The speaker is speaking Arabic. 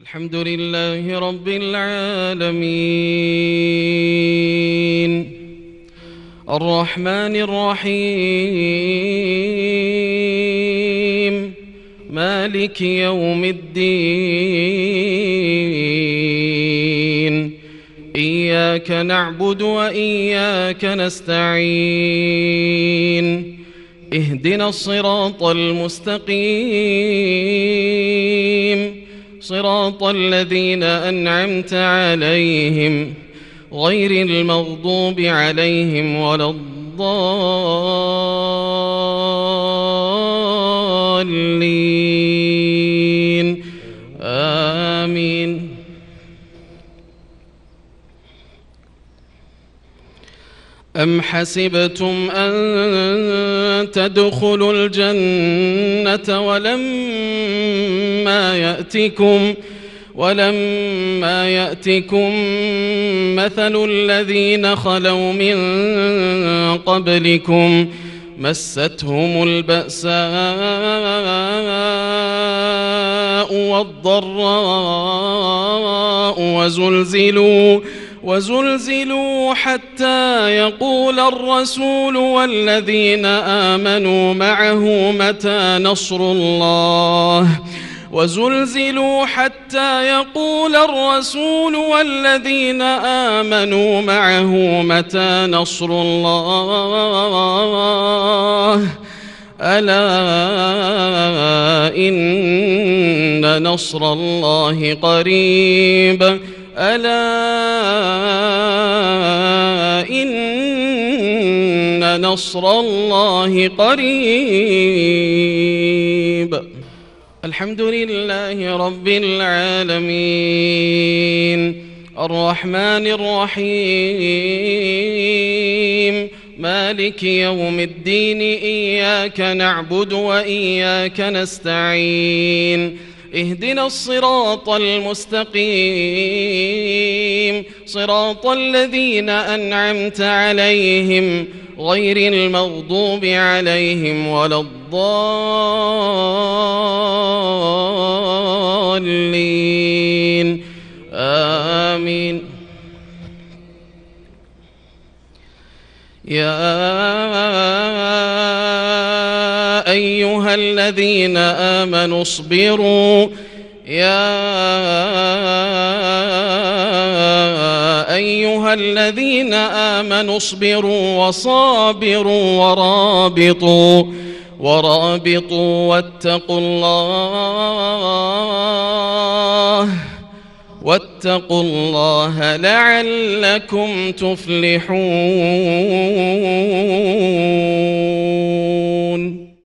الحمد لله رب العالمين الرحمن الرحيم مالك يوم الدين إياك نعبد وإياك نستعين اهدنا الصراط المستقيم صراط الذين أنعمت عليهم غير المغضوب عليهم ولا الضالين آمين. أم حسبتم أن تدخلوا الجنة ولما يأتكم مثل الذين خلوا من قبلكم مستهم البأساء والضراء وزلزلوا حتى يقول الرسول والذين آمنوا معه متى نصر الله ألا إن نصر الله قريب إن نصر الله قريب. الحمد لله رب العالمين الرحمن الرحيم مالك يوم الدين إياك نعبد وإياك نستعين اهدنا الصراط المستقيم صراط الذين أنعمت عليهم غير المغضوب عليهم ولا الضالين آمين. يا أيها الذين آمنوا اصبروا وصابروا ورابطوا واتقوا الله لعلكم تفلحون.